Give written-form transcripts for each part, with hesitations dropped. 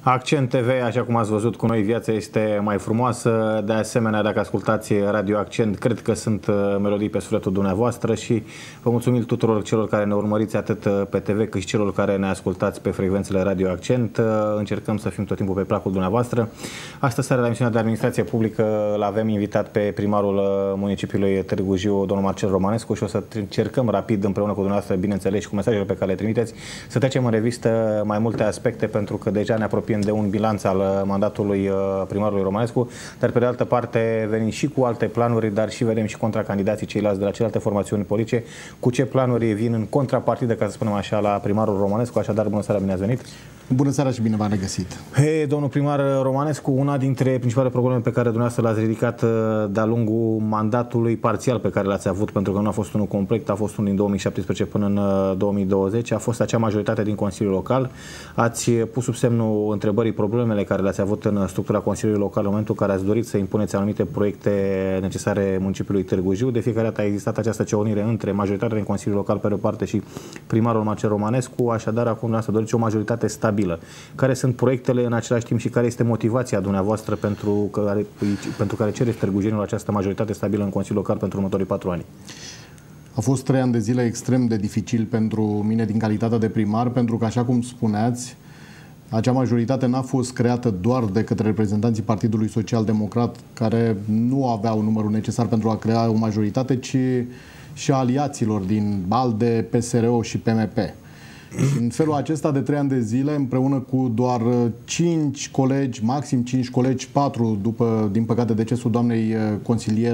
Accent TV, așa cum ați văzut cu noi, viața este mai frumoasă. De asemenea, dacă ascultați Radio Accent, cred că sunt melodii pe sufletul dumneavoastră și vă mulțumim tuturor celor care ne urmăriți atât pe TV cât și celor care ne ascultați pe frecvențele Radio Accent. Încercăm să fim tot timpul pe placul dumneavoastră. Astăzi seara la emisiunea de administrație publică l-avem invitat pe primarul municipiului Târgu Jiu, domnul Marcel Romanescu, și o să încercăm rapid împreună cu dumneavoastră, bineînțeles, și cu mesajele pe care le trimiteți, să trecem în revistă mai multe aspecte, pentru că deja ne apropiem de un bilanț al mandatului primarului Romanescu, dar pe de altă parte venim și cu alte planuri, dar și vedem și contracandidații ceilalți de la celelalte formațiuni politice, cu ce planuri vin în contrapartidă, ca să spunem așa, la primarul Romanescu. Așadar, bună seara, bine ați venit! Bună seara și bine v-am regăsit! Hey, domnul primar Romanescu, una dintre principalele probleme pe care dumneavoastră l-ați ridicat de-a lungul mandatului parțial pe care l-ați avut, pentru că nu a fost unul complet, a fost unul din 2017 până în 2020, a fost acea majoritate din Consiliul Local. Ați pus sub semnul întrebării problemele care le-ați avut în structura Consiliului Local în momentul în care ați dorit să impuneți anumite proiecte necesare municipiului Târgu Jiu. De fiecare dată a existat această ceaunire între majoritatea din Consiliul Local pe de o parte și primarul Marcel Romanescu. Așadar, acum dumneavoastră doriți o majoritate stabilă. Care sunt proiectele în același timp și care este motivația dumneavoastră pentru care cereți târgujenilor această majoritate stabilă în Consiliul Local pentru următorii 4 ani? A fost 3 ani de zile extrem de dificil pentru mine din calitate de primar, pentru că, așa cum spuneați, acea majoritate n-a fost creată doar de către reprezentanții Partidului Social Democrat, care nu aveau numărul necesar pentru a crea o majoritate, ci și a aliaților din ALDE, PSRO și PMP. În felul acesta, de 3 ani de zile, împreună cu doar 5 colegi, maxim 5 colegi, 4 după, din păcate, decesul doamnei consilier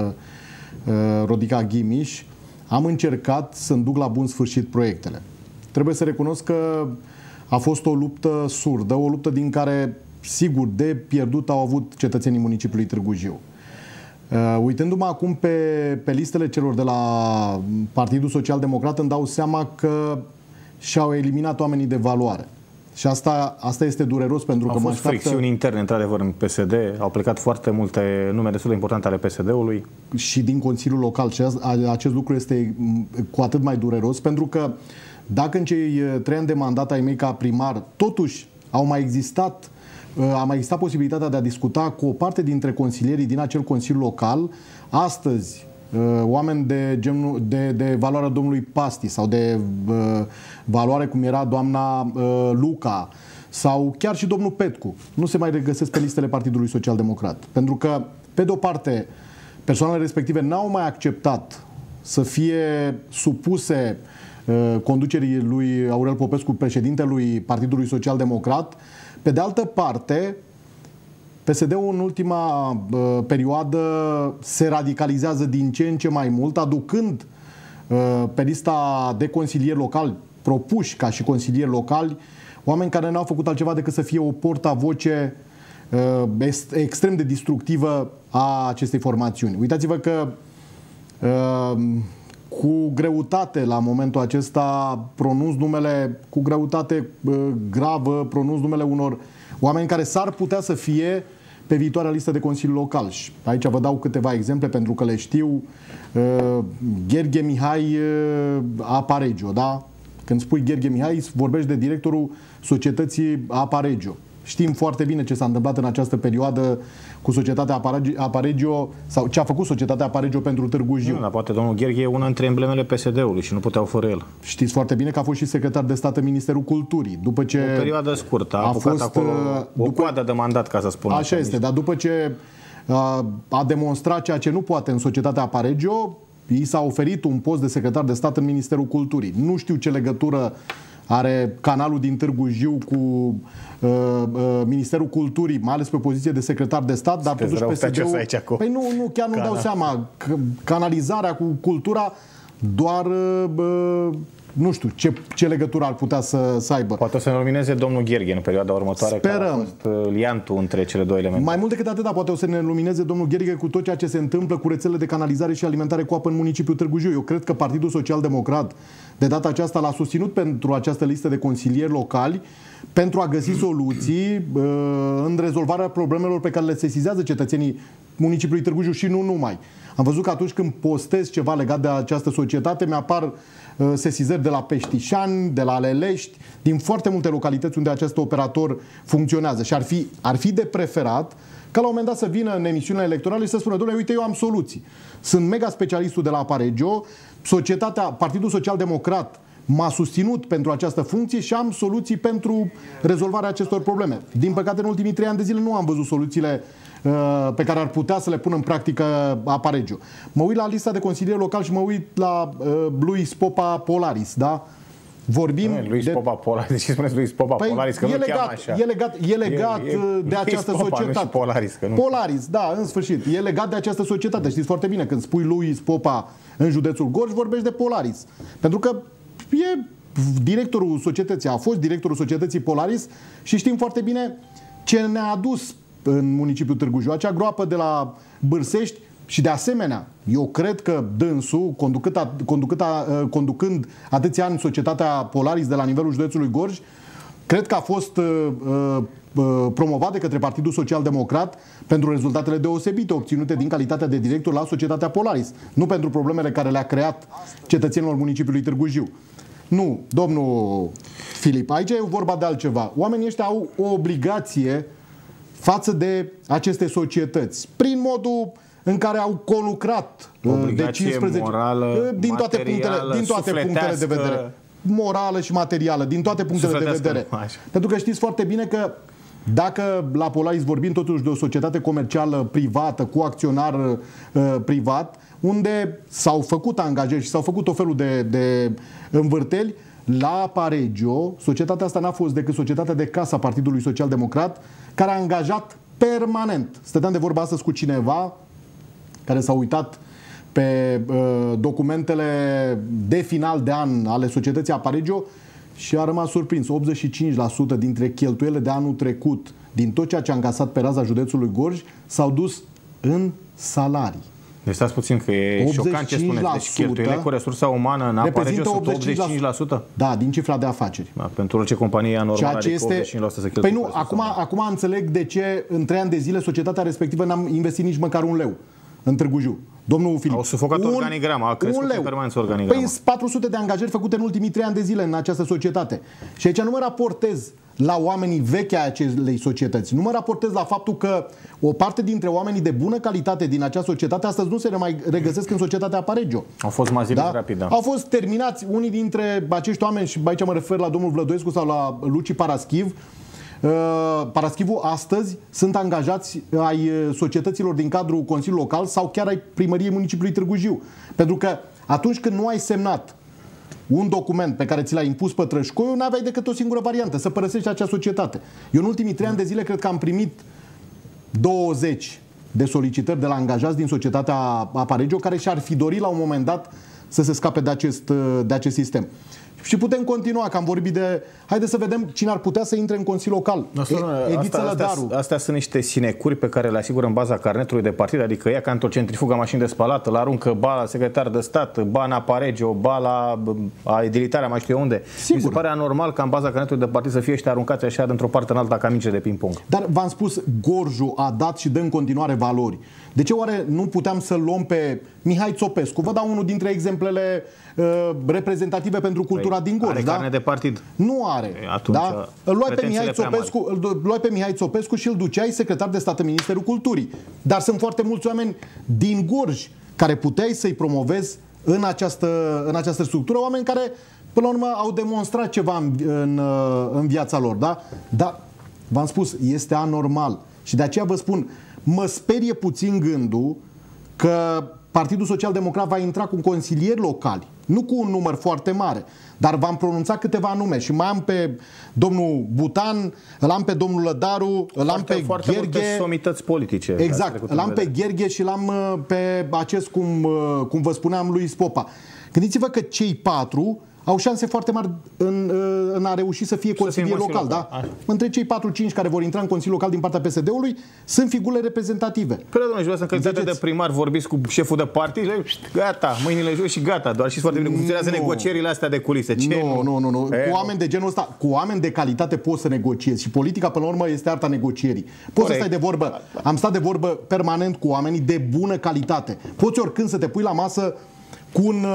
Rodica Ghimiș, am încercat să-mi duc la bun sfârșit proiectele. Trebuie să recunosc că a fost o luptă surdă, o luptă din care, sigur, de pierdut au avut cetățenii municipiului Târgu Jiu. Uitându-mă acum pe listele celor de la Partidul Social Democrat, îmi dau seama că și-au eliminat oamenii de valoare. Și asta este dureros, pentru că au fost fricțiuni interne, într-adevăr, în PSD. Au plecat foarte multe nume destul de importante ale PSD-ului. Și din Consiliul Local. Și acest lucru este cu atât mai dureros, pentru că dacă în cei 3 ani de mandat ai mei ca primar, totuși a mai existat posibilitatea de a discuta cu o parte dintre consilierii din acel Consiliu Local, astăzi, oameni de valoarea domnului Pasti sau de valoare cum era doamna Luca sau chiar și domnul Petcu nu se mai regăsesc pe listele Partidului Social Democrat. Pentru că, pe de o parte, persoanele respective n-au mai acceptat să fie supuse conducerii lui Aurel Popescu, președintelui Partidului Social Democrat. Pe de altă parte, PSD-ul în ultima perioadă se radicalizează din ce în ce mai mult, aducând pe lista de consilieri locali, propuși ca și consilieri locali, oameni care n-au făcut altceva decât să fie o portavoce extrem de destructivă a acestei formațiuni. Uitați-vă că cu greutate la momentul acesta pronunț numele, cu greutate gravă pronunț numele unor oameni care s-ar putea să fie pe viitoarea listă de Consiliu Local. Și aici vă dau câteva exemple pentru că le știu. Gheorghe Mihai Apa Regio, da? Când spui Gheorghe Mihai, vorbești de directorul societății Apa Regio. Știm foarte bine ce s-a întâmplat în această perioadă cu societatea Apa Regio, sau ce a făcut societatea Apa Regio pentru Târgu Jiu. Dar poate domnul Gheorghe e una dintre emblemele PSD-ului și nu puteau fără el. Știți foarte bine că a fost și secretar de stat în Ministerul Culturii. După ce o perioadă scurtă, a fost acolo o coadă de mandat, ca să spun. Așa este, dar după ce a demonstrat ceea ce nu poate în societatea Apa Regio, i s-a oferit un post de secretar de stat în Ministerul Culturii. Nu știu ce legătură are canalul din Târgu Jiu cu Ministerul Culturii, mai ales pe poziție de secretar de stat, dar totuși PSD-ul... Păi nu, chiar nu dau seama. Canalizarea cu cultura doar... nu știu ce legătură ar putea să aibă. Poate o să ne lumineze domnul Gheorghe în perioada următoare. Sperăm. Care a fost liantul între cele două elemente. Mai mult decât atâta, poate o să ne lumineze domnul Gheorghe cu tot ceea ce se întâmplă cu rețelele de canalizare și alimentare cu apă în municipiul Târgu Jiu. Eu cred că Partidul Social Democrat de data aceasta l-a susținut pentru această listă de consilieri locali, pentru a găsi soluții în rezolvarea problemelor pe care le sesizează cetățenii municipiului Târgu Jiu și nu numai. Am văzut că atunci când postez ceva legat de această societate, mi-apar sesizări de la Peștișani, de la Lelești, din foarte multe localități unde acest operator funcționează. Și ar fi de preferat ca la un moment dat să vină în emisiunile electorale și să spună: dom'le, uite, eu am soluții. Sunt mega specialistul de la Aparegio, Partidul Social Democrat m-a susținut pentru această funcție și am soluții pentru rezolvarea acestor probleme. Din păcate, în ultimii 3 ani de zile nu am văzut soluțiile pe care ar putea să le pună în practică Aparegio. Mă uit la lista de consilieri locali și mă uit la Luis Popa Polaris, da? Vorbim Luis Popa Polaris. De ce spuneți Luis Popa Polaris? Că e legat de această societate. Polaris, da, în sfârșit. E legat de această societate. Știți foarte bine, când spui Luis Popa în județul Gorj, vorbești de Polaris. Pentru că e directorul societății, a fost directorul societății Polaris și știm foarte bine ce ne-a adus în municipiul Târgu Jiu, acea groapă de la Bârsești. Și de asemenea, eu cred că dânsul, conducând atâția ani societatea Polaris de la nivelul județului Gorj, cred că a fost promovat de către Partidul Social Democrat pentru rezultatele deosebite obținute din calitatea de director la societatea Polaris, nu pentru problemele care le-a creat cetățenilor municipiului Târgu Jiu. Nu, domnul Filip, aici e vorba de altceva. Oamenii ăștia au o obligație față de aceste societăți, prin modul în care au conlucrat de 15 morală, din toate punctele de vedere. Morală și materială, din toate punctele de vedere. Pentru că știți foarte bine că dacă la Polaris vorbim totuși de o societate comercială privată, cu acționar privat, unde s-au făcut angajări și s-au făcut o felul de învârteli, la Aparegio, societatea asta n-a fost decât societatea de casă a Partidului Social Democrat, care a angajat permanent. Stăteam de vorba astăzi cu cineva care s-a uitat pe documentele de final de an ale societății Aparegio și a rămas surprins. 85% dintre cheltuielile de anul trecut, din tot ceea ce a încasat pe raza județului Gorj, s-au dus în salarii. Deci stați puțin că e șocant ce spuneți. Deci cheltuielile cu resursa umană în Aparegio sunt 85%? Da, din cifra de afaceri. Da, pentru orice companie e anormal, adică 85% se cheltuie. Păi nu, acum înțeleg de ce în 3 ani de zile societatea respectivă n-am investit nici măcar un leu în Târgu Jiu. Domnul Filip. Au sufocat organigrama, a crescut în permanență organigrama. Păi 400 de angajări făcute în ultimii 3 ani de zile în această societate. Și aici nu mă raportez la oamenii vechi ai acelei societăți. Nu mă raportez la faptul că o parte dintre oamenii de bună calitate din acea societate astăzi nu se mai regăsesc în societatea Aparegio. Au fost maziliți rapid, da. Au fost terminați unii dintre acești oameni, și aici mă refer la domnul Vlădoescu sau la Luci Paraschiv. Paraschivu astăzi sunt angajați ai societăților din cadrul Consiliului Local sau chiar ai primăriei municipiului Târgu Jiu. Pentru că atunci când nu ai semnat un document pe care ți l-a impus Pătrășcoiu, n-aveai decât o singură variantă, să părăsești acea societate. Eu în ultimii 3 ani de zile cred că am primit 20 de solicitări de la angajați din societatea Aparegio care și-ar fi dorit la un moment dat să se scape de acest sistem. Și putem continua, că am vorbit de... Haideți să vedem cine ar putea să intre în Consiliul Local. Edița Lădaru. Astea sunt niște sinecuri pe care le asigură în baza carnetului de partid, adică ea ca într-o centrifugă mașini de spălat, îl aruncă ba la secretar de stat, ba în Aparegio, ba la edilitarea, mai știu eu unde. Sigur. Mi se pare anormal ca în baza carnetului de partid să fie ăștia aruncați așa dintr-o parte în alta ca minge de ping-pong. Dar v-am spus, Gorjul a dat și dă în continuare valori. De ce oare nu puteam să luăm pe Mihai Țopescu? Vă dau unul dintre exemplele reprezentative pentru cultura din Gorj. Are carne de partid? Nu are. Atunci, da? Îl luai pe Mihai Țopescu și îl duceai secretar de stat în Ministerul Culturii. Dar sunt foarte mulți oameni din Gorj care puteai să-i promovezi în această structură, oameni care până la urmă au demonstrat ceva în viața lor. Da? Dar v-am spus, este anormal. Și de aceea vă spun, mă sperie puțin gândul că Partidul Social Democrat va intra cu consilieri locali, nu cu un număr foarte mare, dar v-am pronunțat câteva nume și mai am pe domnul Butan, îl am pe domnul Lădaru, îl am pe Gherghe. Somități politice. Exact, îl am pe Gherghe și îl am pe acest, cum vă spuneam, Luis Popa. Gândiți-vă că cei 4 au șanse foarte mari în n-a reușit să fie consilier local. Da? Între cei 4-5 care vor intra în Consiliul Local din partea PSD-ului sunt figurile reprezentative. Păi, domnule, în calitate de primar vorbiți cu șeful de partid, gata, mâinile jos și gata. Doar știți foarte bine cum funcționează negocierile astea de culise. Nu. Cu oameni de genul ăsta, cu oameni de calitate poți să negociezi. Și politica, până la urmă, este arta negocierii. Poți să stai de vorbă. Am stat de vorbă permanent cu oamenii de bună calitate. Poți oricând să te pui la masă cu un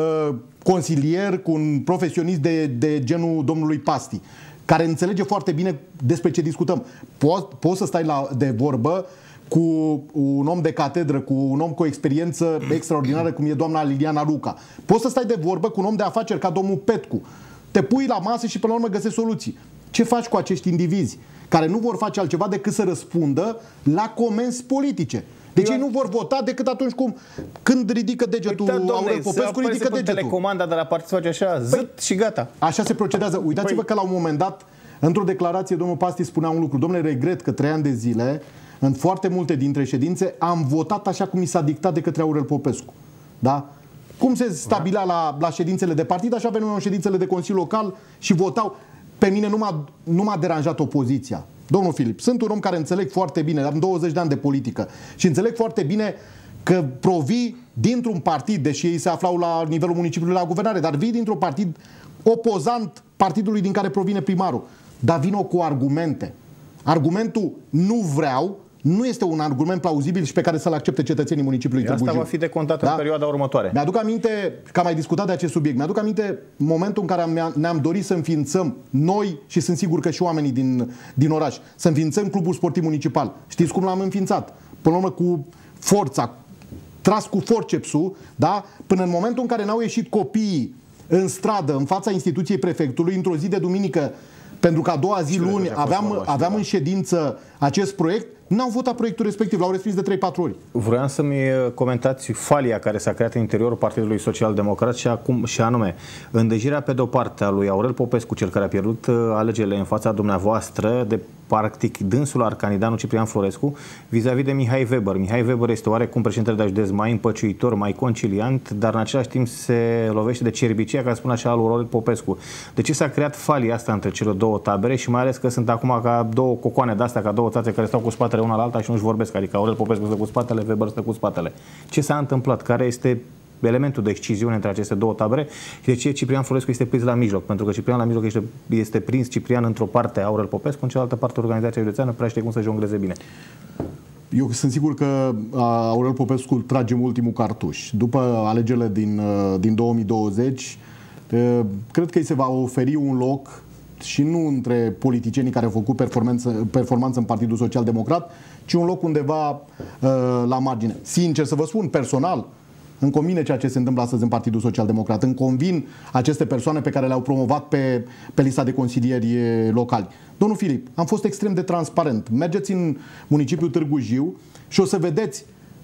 consilier, cu un profesionist de genul domnului Pasti, care înțelege foarte bine despre ce discutăm. Poți să stai de vorbă cu un om de catedră, cu un om cu o experiență extraordinară, cum e doamna Liliana Luca. Poți să stai de vorbă cu un om de afaceri ca domnul Petcu. Te pui la masă și până la urmă găsești soluții. Ce faci cu acești indivizi care nu vor face altceva decât să răspundă la comenzi politice? Deci ei nu vor vota decât atunci când ridică degetul Aurel Popescu, ridică degetul. Telecomanda de la partid face așa, zât și gata. Așa se procedează. Uitați-vă că la un moment dat, într-o declarație, domnul Pasti spunea un lucru. Domnule, regret că 3 ani de zile, în foarte multe dintre ședințe, am votat așa cum mi s-a dictat de către Aurel Popescu. Da? Cum se stabilea la ședințele de partid, așa veneau în ședințele de Consiliu Local și votau. Pe mine nu m-a deranjat opoziția. Domnul Filip, sunt un om care înțeleg foarte bine, am 20 de ani de politică și înțeleg foarte bine că provii dintr-un partid, deși ei se aflau la nivelul municipiului la guvernare, dar vii dintr-un partid opozant partidului din care provine primarul. Dar vină cu argumente. Argumentul nu vreau nu este un argument plauzibil și pe care să-l accepte cetățenii municipiului Târgu Jiu. Asta va fi decontat în perioada următoare. Mi-aduc aminte că am mai discutat de acest subiect. Mi-aduc aminte momentul în care ne-am dorit să înființăm noi, și sunt sigur că și oamenii din oraș, să înființăm clubul sportiv municipal. Știți cum l-am înființat? Până la urmă cu forța, tras cu forcepsul, da? Până în momentul în care n-au ieșit copiii în stradă, în fața instituției prefectului, într-o zi de duminică, pentru că a doua zi luni aveam în ședință acest proiect, n-au votat proiectul respectiv, l-au respins de 3-4 ori. Vreau să-mi comentați falia care s-a creat în interiorul Partidului Social Democrat și anume îndâjirea pe de-o parte a lui Aurel Popescu, cel care a pierdut alegerile în fața dumneavoastră, de practic dânsul arcanidanul Ciprian Florescu, vis-a-vis de Mihai Weber. Mihai Weber este oarecum președintele de județ mai împăciuitor, mai conciliant, dar în același timp se lovește de cerbicia, ca să spun așa, al lui Aurel Popescu. De ce s-a creat falia asta între cele două tabere și mai ales că sunt acum ca două cocoane de-astea, ca două țațe care stau cu spatele una la alta și nu-și vorbesc, adică Aurel Popescu stă cu spatele, Weber stă cu spatele. Ce s-a întâmplat? Care este elementul de exciziune între aceste două tabere și de ce Ciprian Florescu este prins la mijloc? Pentru că Ciprian la mijloc este prins Ciprian într-o parte Aurel Popescu, în cealaltă parte organizația județeană prea știe cum să jongleze bine. Eu sunt sigur că Aurel Popescu trage ultimul cartuș. După alegerile din 2020, cred că îi se va oferi un loc și nu între politicienii care au făcut performanță în Partidul Social Democrat, ci un loc undeva la margine. Sincer să vă spun, personal, îmi convine ceea ce se întâmplă astăzi în Partidul Social Democrat. Îmi convin aceste persoane pe care le-au promovat pe lista de consilieri locali. Domnul Filip, am fost extrem de transparent. Mergeți în municipiul Târgu Jiu și o să vedeți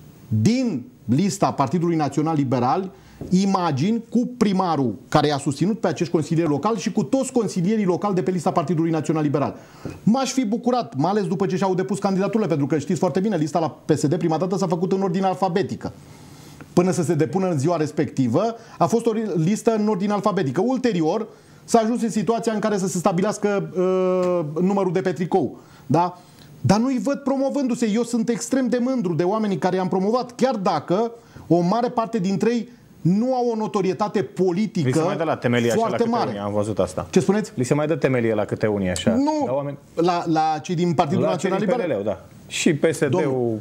din lista Partidului Național Liberal imagini cu primarul care i-a susținut pe acești consilieri locali și cu toți consilierii locali de pe lista Partidului Național Liberal. M-aș fi bucurat, mai ales după ce și-au depus candidaturile, pentru că știți foarte bine, lista la PSD prima dată s-a făcut în ordine alfabetică. Până să se depună în ziua respectivă, a fost o listă în ordine alfabetică. Ulterior, s-a ajuns în situația în care să se stabilească numărul de pe tricou. Da? Dar nu-i văd promovându-se. Eu sunt extrem de mândru de oamenii care i-am promovat, chiar dacă o mare parte dintre ei nu au o notorietate politică foarte mare. Li se mai dă la temelie așa la câte unii, am văzut asta. Ce spuneți? Li se mai dă temelie la câte unii așa. Nu, la cei din Partidul Național Liberal. Da. Și PSD-ul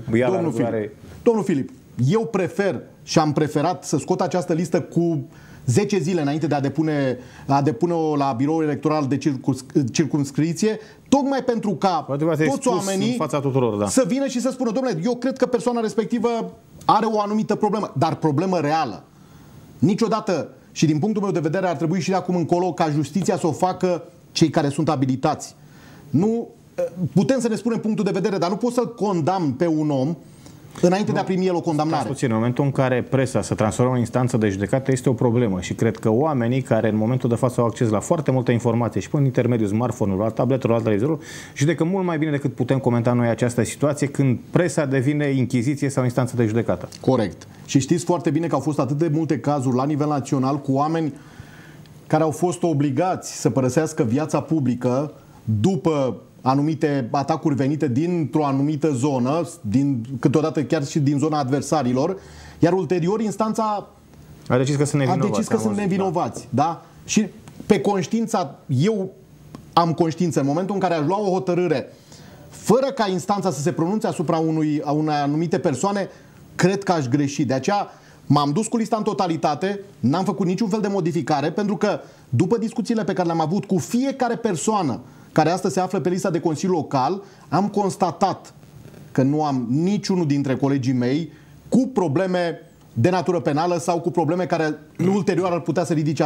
Domnul Filip, eu prefer și am preferat să scot această listă cu 10 zile înainte de a depune-o la biroul electoral de circumscripție, tocmai pentru ca toți oamenii să vină și să spună, domnule, eu cred că persoana respectivă are o anumită problemă, dar problemă reală. Niciodată, și din punctul meu de vedere, ar trebui și de acum încolo ca justiția să o facă cei care sunt abilitați. Nu, putem să ne spunem punctul de vedere, dar nu pot să-l condamn pe un om înainte de a primi el o condamnare. Puțin, în momentul în care presa se transformă în instanță de judecată este o problemă și cred că oamenii care în momentul de față au acces la foarte multe informații și prin intermediul smartphone-ului, la tabletelor, la televizorul, judecă mult mai bine decât putem comenta noi această situație când presa devine inchiziție sau instanță de judecată. Corect. Și știți foarte bine că au fost atât de multe cazuri la nivel național cu oameni care au fost obligați să părăsească viața publică după anumite atacuri venite dintr-o anumită zonă, câteodată chiar și din zona adversarilor, iar ulterior instanța a decis că sunt nevinovați. Da? Și pe conștiința, eu am conștiință, în momentul în care aș lua o hotărâre fără ca instanța să se pronunțe asupra unei anumite persoane, cred că aș greși. De aceea m-am dus cu lista în totalitate, n-am făcut niciun fel de modificare, pentru că după discuțiile pe care le-am avut cu fiecare persoană care astăzi se află pe lista de Consiliu Local, am constatat că nu am niciunul dintre colegii mei cu probleme de natură penală sau cu probleme care ulterior ar putea să ridice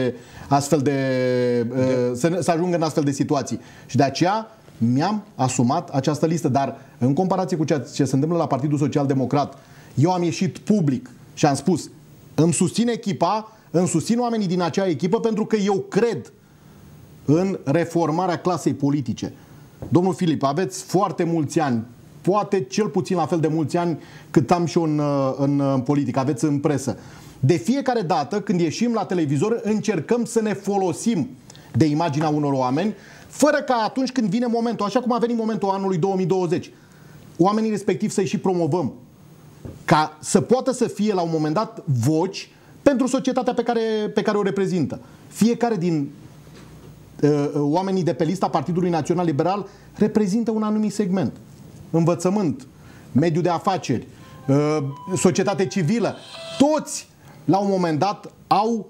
să ajungă în astfel de situații. Și de aceea mi-am asumat această listă, dar în comparație cu ceea ce se întâmplă la Partidul Social Democrat, eu am ieșit public și am spus, îmi susțin echipa, îmi susțin oamenii din acea echipă pentru că eu cred în reformarea clasei politice. Domnul Filip, aveți foarte mulți ani, poate cel puțin la fel de mulți ani cât am și eu în politică, aveți în presă. De fiecare dată când ieșim la televizor încercăm să ne folosim de imaginea unor oameni, fără ca atunci când vine momentul, așa cum a venit momentul anului 2020, oamenii respectivi să-i și promovăm, ca să poată să fie la un moment dat voci pentru societatea pe care o reprezintă. Fiecare din oamenii de pe lista Partidului Național Liberal reprezintă un anumit segment. Învățământ, mediul de afaceri, societate civilă, toți la un moment dat au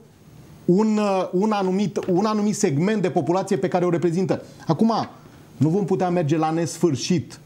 un anumit segment de populație pe care o reprezintă. Acum, nu vom putea merge la nesfârșit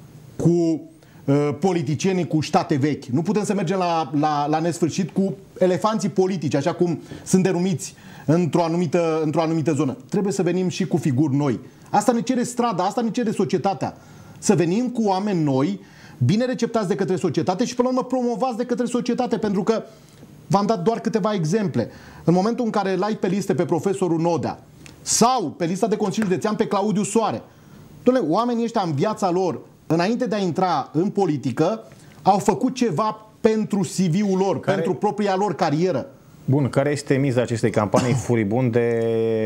cu politicienii cu ștate vechi. Nu putem să mergem la nesfârșit cu elefanții politici, așa cum sunt denumiți într-o anumită zonă. Trebuie să venim și cu figuri noi. Asta ne cere strada, asta ne cere societatea. Să venim cu oameni noi, bine receptați de către societate și până la urmă promovați de către societate, pentru că v-am dat doar câteva exemple. În momentul în care îl ai pe listă pe profesorul Nodea sau pe lista de Consiliu Județean pe Claudiu Soare, oamenii ăștia în viața lor, înainte de a intra în politică, au făcut ceva pentru CV-ul lor, pentru propria lor carieră. Bun, care este miza acestei campanii furibunde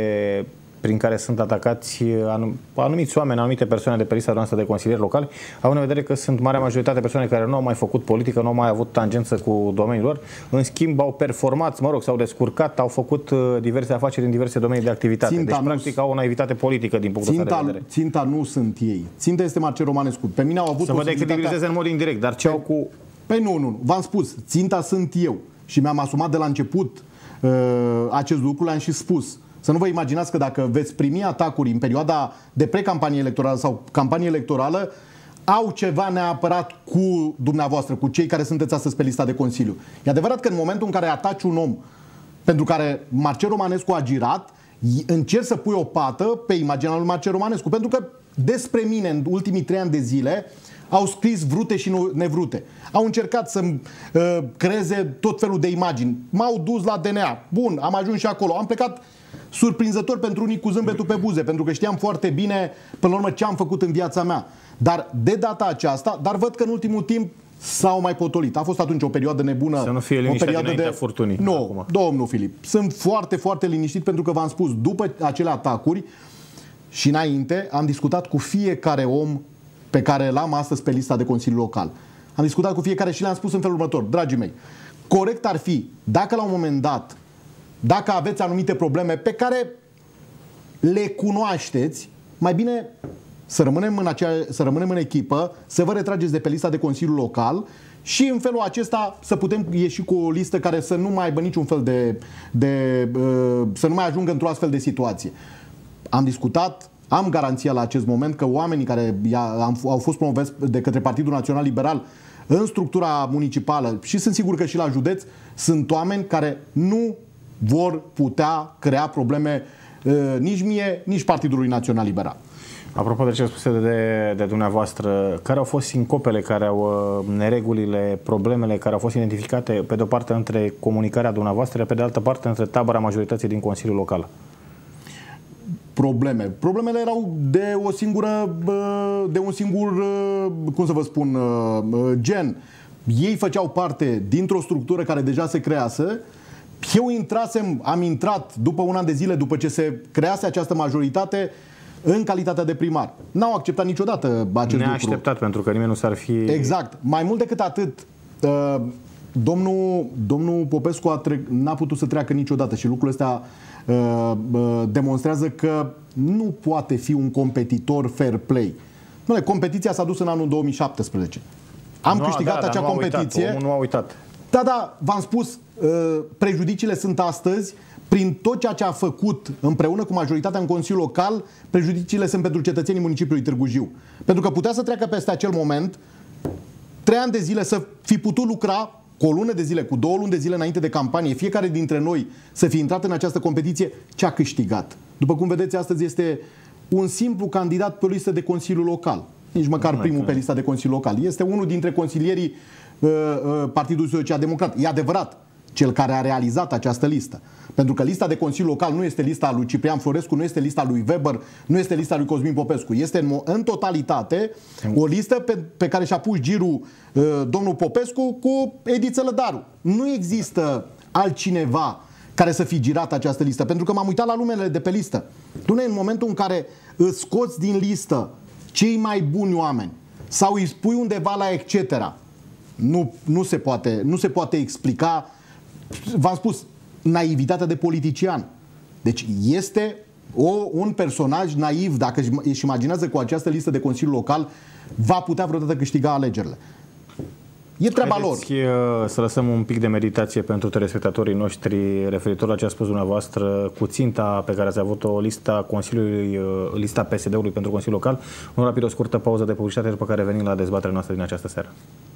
prin care sunt atacați anumiți oameni, anumite persoane de pe lista noastră de consilieri locali, având în vedere că sunt marea majoritate persoane care nu au mai făcut politică, nu au mai avut tangență cu domeniul lor, în schimb au performat, s-au descurcat, au făcut diverse afaceri în diverse domenii de activitate. Deci, practic, au o naivitate politică din punctul ăsta de vedere. Ținta nu sunt ei. Ținta este Marcel Romanescu. Pe mine au avut să vă decredibilizeze în mod indirect, dar ce au cu... Păi nu. V-am spus, ținta sunt eu. Și mi-am asumat de la început acest lucru, le-am și spus. Să nu vă imaginați că dacă veți primi atacuri în perioada de pre-campanie electorală sau campanie electorală, au ceva neapărat cu dumneavoastră, cu cei care sunteți astăzi pe lista de Consiliu. E adevărat că în momentul în care ataci un om pentru care Marcel Romanescu a girat, încerci să pui o pată pe imaginea lui Marcel Romanescu, pentru că despre mine în ultimii 3 ani de zile au scris vrute și nevrute. Au încercat să creeze tot felul de imagini. M-au dus la DNA. Bun, am ajuns și acolo. Am plecat surprinzător pentru unii cu zâmbetul pe buze, pentru că știam foarte bine, până la urmă, ce am făcut în viața mea. Dar de data aceasta, văd că în ultimul timp s-au mai potolit. A fost atunci o perioadă nebună. Să nu fie liniștit dinaintea furtunii. Nu, acum. domnul Filip. Sunt foarte, foarte liniștit pentru că v-am spus, după acele atacuri și înainte, am discutat cu fiecare om pe care l-am astăzi pe lista de Consiliu Local. Am discutat cu fiecare și le-am spus în felul următor. Dragii mei, corect ar fi, dacă la un moment dat, dacă aveți anumite probleme pe care le cunoașteți, mai bine să rămânem în echipă, să vă retrageți de pe lista de Consiliu Local și în felul acesta să putem ieși cu o listă care să nu mai aibă niciun fel să nu mai ajungă într-o astfel de situație. Am discutat, am garanția la acest moment că oamenii care au fost promovați de către Partidul Național Liberal în structura municipală și sunt sigur că și la județ, sunt oameni care nu vor putea crea probleme nici mie, nici Partidului Național Liberal. Apropo de ce spuse de dumneavoastră, care au fost sincopele, neregulile, problemele care au fost identificate, pe de o parte între comunicarea dumneavoastră, pe de altă parte între tabăra majorității din Consiliul Local? Problemele erau de un singur, cum să vă spun, gen. Ei făceau parte dintr-o structură care deja se crease, Eu am intrat după un an de zile, după ce se crease această majoritate, în calitatea de primar. N-au acceptat niciodată acest lucru. Neașteptat, pentru că nimeni nu s-ar fi... Exact. Mai mult decât atât, domnul Popescu n-a putut să treacă niciodată și lucrul ăsta demonstrează că nu poate fi un competitor fair play. Competiția s-a dus în anul 2017. Am câștigat acea competiție. Omul nu a uitat. Da, v-am spus, prejudiciile sunt astăzi. Prin tot ceea ce a făcut împreună cu majoritatea în Consiliul Local, prejudiciile sunt pentru cetățenii municipiului Târgu Jiu. Pentru că putea să treacă peste acel moment 3 ani de zile să fi putut lucra cu o lună de zile, cu 2 luni de zile înainte de campanie, fiecare dintre noi să fi intrat în această competiție, ce a câștigat. După cum vedeți, astăzi este un simplu candidat pe o listă de Consiliu Local. Nici măcar primul pe lista de Consiliu Local. Este unul dintre consilierii Partidului Social Democrat. E adevărat, cel care a realizat această listă. Pentru că lista de Consiliu Local nu este lista lui Ciprian Florescu, nu este lista lui Weber, nu este lista lui Cosmin Popescu. Este în totalitate o listă pe care și-a pus girul domnul Popescu cu Edi Țălădaru. Nu există altcineva care să fi girat această listă. Pentru că m-am uitat la numele de pe listă. În momentul în care îți scoți din listă cei mai buni oameni sau îi spui undeva la etc., nu se poate explica. V-am spus, naivitatea de politician. Deci este un personaj naiv, dacă își imaginează cu această listă de Consiliu Local va putea vreodată câștiga alegerile. E treaba lor. Să lăsăm un pic de meditație pentru telespectatorii noștri referitor la ce a spus dumneavoastră cu ținta pe care ați avut-o, lista PSD-ului pentru Consiliul Local. Un rapid, o scurtă pauză de publicitate, după care venim la dezbaterea noastră din această seară.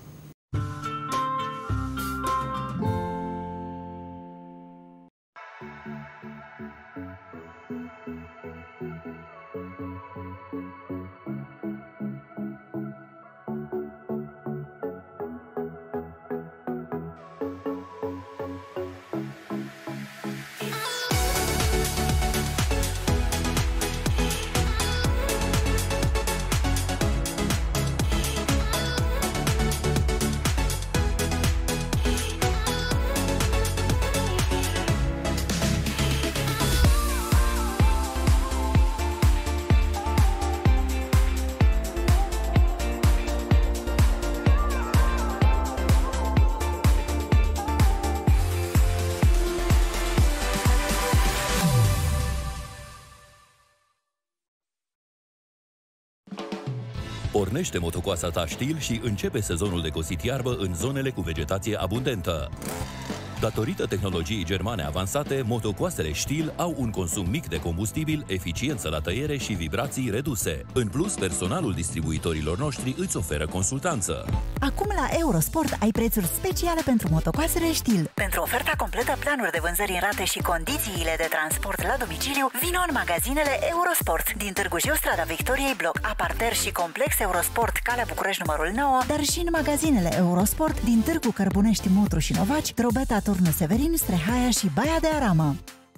Pornește motocoasa ta Stihl și începe sezonul de cosit iarbă în zonele cu vegetație abundentă. Datorită tehnologiei germane avansate, motocoasele Stihl au un consum mic de combustibil, eficiență la tăiere și vibrații reduse. În plus, personalul distribuitorilor noștri îți oferă consultanță. Acum la Eurosport ai prețuri speciale pentru motocoasele Stihl. Pentru oferta completă, planuri de vânzări în rate și condițiile de transport la domiciliu, vino în magazinele Eurosport din Târgu Jiu, strada Victoriei, bloc A parter și complex Eurosport, Calea București numărul 9, dar și în magazinele Eurosport din Târgu Cărbunești, Motru și Novaci, Drobeta, Turnul Severin, Strehaia și Baia de Aramă.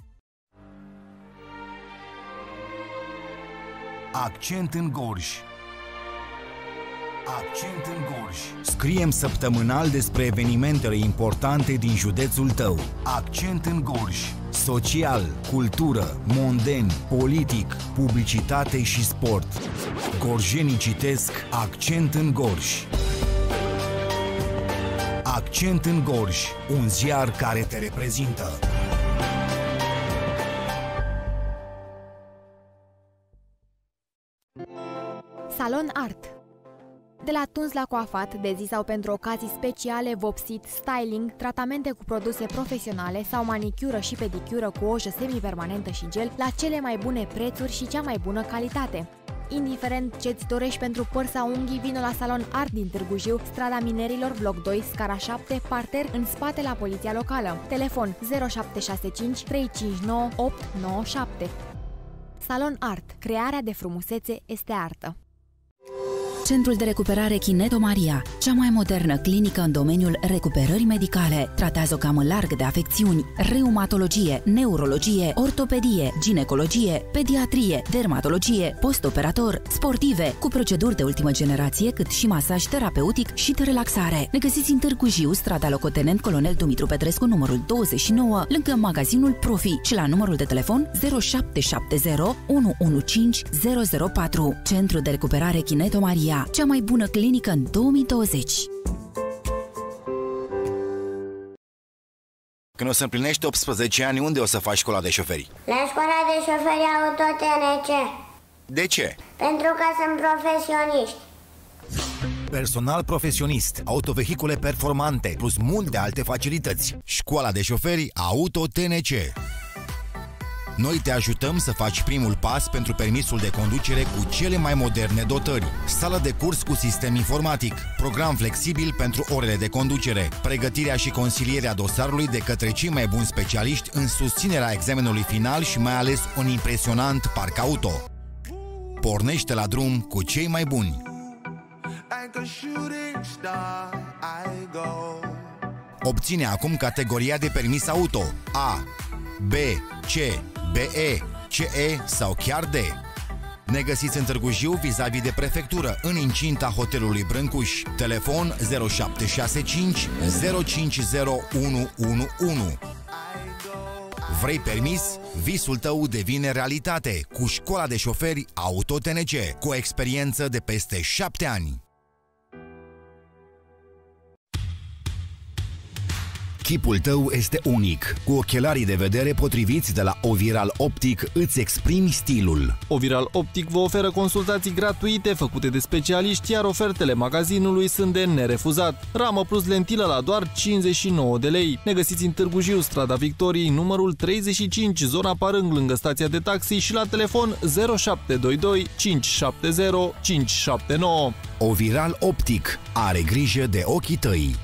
Accent în Gorj. Accent în Gorj. Scriem săptămânal despre evenimentele importante din județul tău. Accent în Gorj. Social, cultură, mondeni, politic, publicitate și sport. Gorjenii citesc Accent în Gorj. Accent în Gorj, un ziar care te reprezintă. Salon Art. De la tuns la coafat, de zi sau pentru ocazii speciale, vopsit, styling, tratamente cu produse profesionale sau manicură și pedicură cu ojă semipermanentă și gel la cele mai bune prețuri și cea mai bună calitate. Indiferent ce-ți dorești pentru păr sau unghii, vino la Salon Art din Târgu Jiu, strada Minerilor, bloc 2, scara 7, parter, în spate la Poliția Locală. Telefon 0765 359 897. Salon Art. Crearea de frumusețe este artă. Centrul de recuperare Chineto Maria, cea mai modernă clinică în domeniul recuperării medicale, tratează o gamă largă de afecțiuni: reumatologie, neurologie, ortopedie, ginecologie, pediatrie, dermatologie, postoperator, sportive, cu proceduri de ultimă generație, cât și masaj terapeutic și de relaxare. Ne găsiți în Târgu Jiu, strada locotenent Colonel Dumitru Petrescu, numărul 29, lângă magazinul Profi, și la numărul de telefon 0770 115 004. Centru de recuperare Chineto Maria, cea mai bună clinică în 2020. Când o să împlinești 18 ani, unde o să faci școala de șoferi? La școala de șoferi auto TNC. De ce? Pentru că sunt profesioniști. Personal profesionist, autovehicule performante, plus multe alte facilități. Școala de șoferi Auto TNC. Noi te ajutăm să faci primul pas pentru permisul de conducere cu cele mai moderne dotări. Sală de curs cu sistem informatic, program flexibil pentru orele de conducere, pregătirea și consilierea dosarului de către cei mai buni specialiști în susținerea examenului final și mai ales un impresionant parc auto. Pornește la drum cu cei mai buni. Obține acum categoria de permis auto A, B, C, BE, CE sau chiar D. Ne găsiți în Târgu Jiu, vis-a-vis de prefectură, în incinta hotelului Brâncuș. Telefon 0765 050111. Vrei permis? Visul tău devine realitate cu școala de șoferi Auto TNC, cu o experiență de peste 7 ani. Chipul tău este unic. Cu ochelarii de vedere potriviți de la Oviral Optic îți exprimi stilul. Oviral Optic vă oferă consultații gratuite făcute de specialiști, iar ofertele magazinului sunt de nerefuzat. Ramă plus lentilă la doar 59 de lei. Ne găsiți în Târgu Jiu, strada Victoriei, numărul 35, zona Parâng, lângă stația de taxi, și la telefon 0722 570 579. Oviral Optic are grijă de ochii tăi.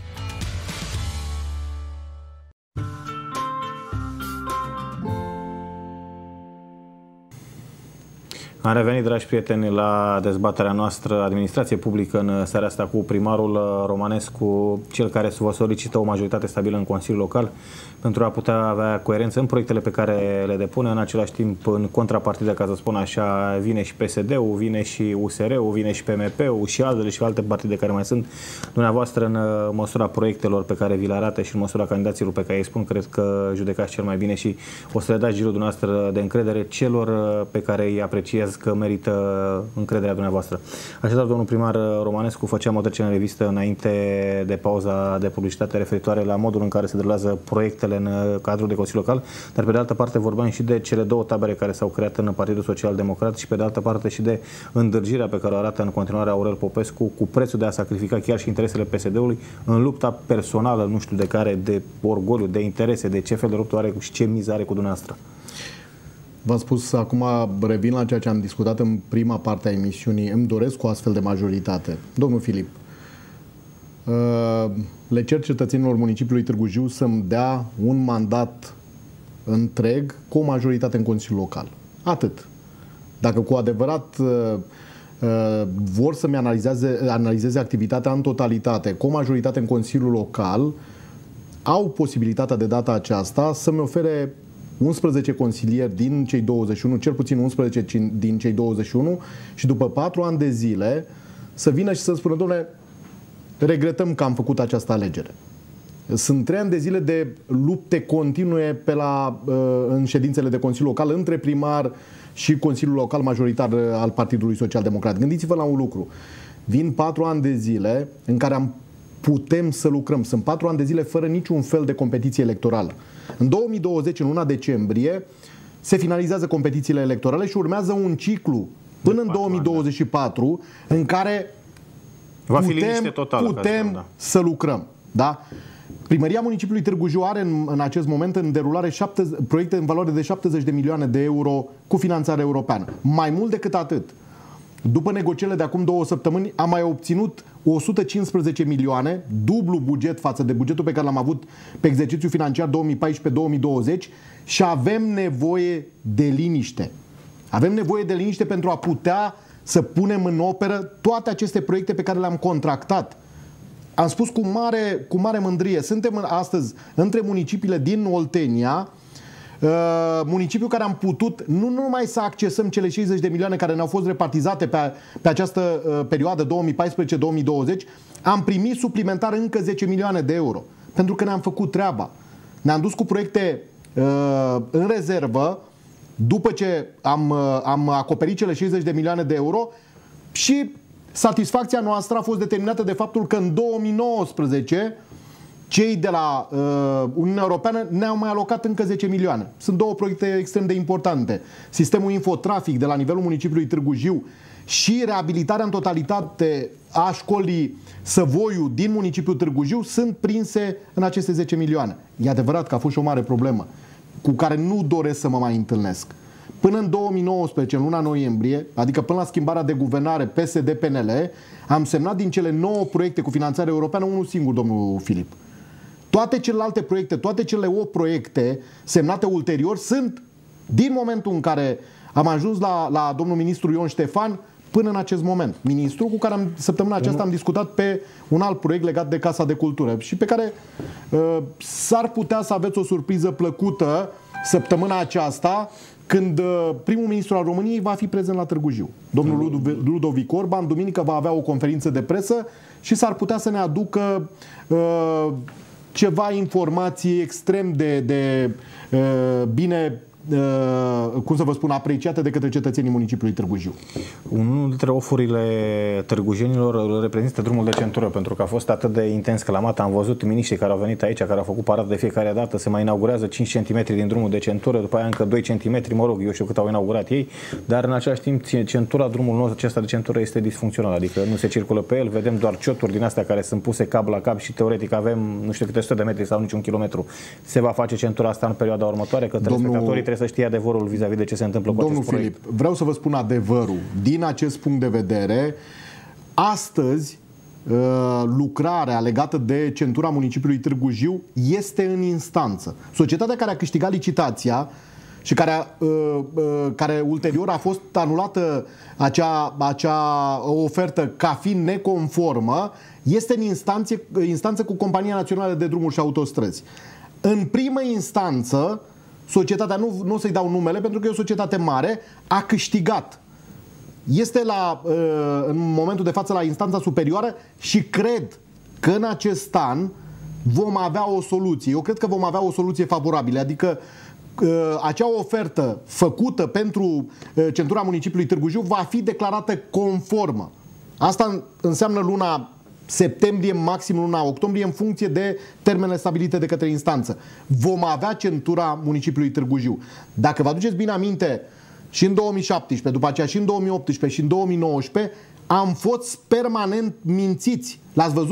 Am revenit, dragi prieteni, la dezbaterea noastră administrație publică în seara asta cu primarul Romanescu, cel care vă solicită o majoritate stabilă în Consiliul Local pentru a putea avea coerență în proiectele pe care le depune. În același timp, în contrapartidă, ca să spun așa, vine și PSD-ul, vine și USR-ul, vine și PMP-ul și altele și alte partide care mai sunt. Dumneavoastră, în măsura proiectelor pe care vi le arată și în măsura candidaților pe care îi spun, cred că judecați cel mai bine și o să le dați girul dumneavoastră de încredere celor pe care îi apreciez că merită încrederea dumneavoastră. Așadar, domnul primar Romanescu, făceam o trecere în revistă înainte de pauza de publicitate referitoare la modul în care se derulează proiectele în cadrul de Consiliu Local, dar pe de altă parte vorbeam și de cele două tabere care s-au creat în Partidul Social Democrat și pe de altă parte și de îndârjirea pe care o arată în continuare Aurel Popescu cu prețul de a sacrifica chiar și interesele PSD-ului în lupta personală, nu știu de care, de orgoliu, de interese, de ce fel de luptă are și ce miză are cu dumneavoastră. V-am spus, acum revin la ceea ce am discutat în prima parte a emisiunii. Îmi doresc o astfel de majoritate. Domnul Filip, le cer cetățenilor municipiului Târgu Jiu să-mi dea un mandat întreg cu o majoritate în Consiliul Local. Atât. Dacă cu adevărat vor să-mi analizeze activitatea în totalitate cu o majoritate în Consiliul Local, au posibilitatea de data aceasta să-mi ofere 11 consilieri din cei 21, cel puțin 11 din cei 21, și după 4 ani de zile să vină și să spună: dom'le, regretăm că am făcut această alegere. Sunt 3 ani de zile de lupte continue în ședințele de Consiliu Local între primar și Consiliul Local majoritar al Partidului Social Democrat. Gândiți-vă la un lucru. Vin 4 ani de zile în care putem să lucrăm. Sunt 4 ani de zile fără niciun fel de competiție electorală. În 2020, în luna decembrie, se finalizează competițiile electorale și urmează un ciclu până în 2024 în care putem să lucrăm. Da? Primăria Municipiului Târgu Jiu are în acest moment în derulare proiecte în valoare de 70 de milioane de euro cu finanțare europeană. Mai mult decât atât, după negocierile de acum 2 săptămâni, am mai obținut 115 milioane, dublu buget față de bugetul pe care l-am avut pe exercițiul financiar 2014-2020, și avem nevoie de liniște. Avem nevoie de liniște pentru a putea să punem în operă toate aceste proiecte pe care le-am contractat. Am spus cu mare mândrie, suntem astăzi între municipiile din Oltenia, municipiul care am putut nu numai să accesăm cele 60 de milioane care ne-au fost repartizate pe această perioadă 2014-2020, am primit suplimentar încă 10 milioane de euro. Pentru că ne-am făcut treaba. Ne-am dus cu proiecte în rezervă după ce am acoperit cele 60 de milioane de euro și satisfacția noastră a fost determinată de faptul că în 2019 cei de la Uniunea Europeană ne-au mai alocat încă 10 milioane. Sunt două proiecte extrem de importante. Sistemul infotrafic de la nivelul municipiului Târgu Jiu și reabilitarea în totalitate a școlii Săvoiu din municipiul Târgu Jiu sunt prinse în aceste 10 milioane. E adevărat că a fost și o mare problemă cu care nu doresc să mă mai întâlnesc. Până în 2019, în luna noiembrie, adică până la schimbarea de guvernare PSD-PNL, am semnat din cele 9 proiecte cu finanțare europeană unul singur, domnul Filip. Toate celelalte proiecte, toate cele 8 proiecte semnate ulterior sunt din momentul în care am ajuns la domnul ministru Ion Ștefan până în acest moment. Ministru cu care săptămâna aceasta am discutat pe un alt proiect legat de Casa de Cultură și pe care s-ar putea să aveți o surpriză plăcută săptămâna aceasta când primul ministru al României va fi prezent la Târgu Jiu. Domnul Ludovic Orban, duminică va avea o conferință de presă și s-ar putea să ne aducă ceva informații extrem de bine, cum să vă spun, apreciate de către cetățenii municipiului Târgu Jiu. Unul dintre ofurile târgujenilor îl reprezintă drumul de centură, pentru că a fost atât de intens clamat. Am văzut miniștri care au venit aici, care au făcut paradă de fiecare dată, se mai inaugurează 5 cm din drumul de centură, după aia încă 2 cm, mă rog, eu știu cât au inaugurat ei, dar în același timp centura, drumul nostru acesta de centură este disfuncțional, adică nu se circulă pe el, vedem doar cioturi din astea care sunt puse cap la cap și teoretic avem nu știu câte 100 de metri sau niciun kilometru. Se va face centura asta în perioada următoare, că telespectatorii trebuie să știe adevărul vis-a-vis de ce se întâmplă cu acest proiect. Filip, vreau să vă spun adevărul. Din acest punct de vedere, astăzi lucrarea legată de centura municipiului Târgu Jiu este în instanță. Societatea care a câștigat licitația și care ulterior a fost anulată acea ofertă ca fiind neconformă, este în instanță cu Compania Națională de Drumuri și Autostrăzi. În primă instanță, societatea, nu o să-i dau numele pentru că e o societate mare, a câștigat. Este în momentul de față la instanța superioară și cred că în acest an vom avea o soluție. Eu cred că vom avea o soluție favorabilă, adică acea ofertă făcută pentru centura municipiului Târgu Jiu va fi declarată conformă. Asta înseamnă luna septembrie, maxim luna octombrie, în funcție de termenele stabilite de către instanță. Vom avea centura municipiului Târgu Jiu. Dacă vă aduceți bine aminte, și în 2017, după aceea și în 2018 și în 2019, am fost permanent mințiți.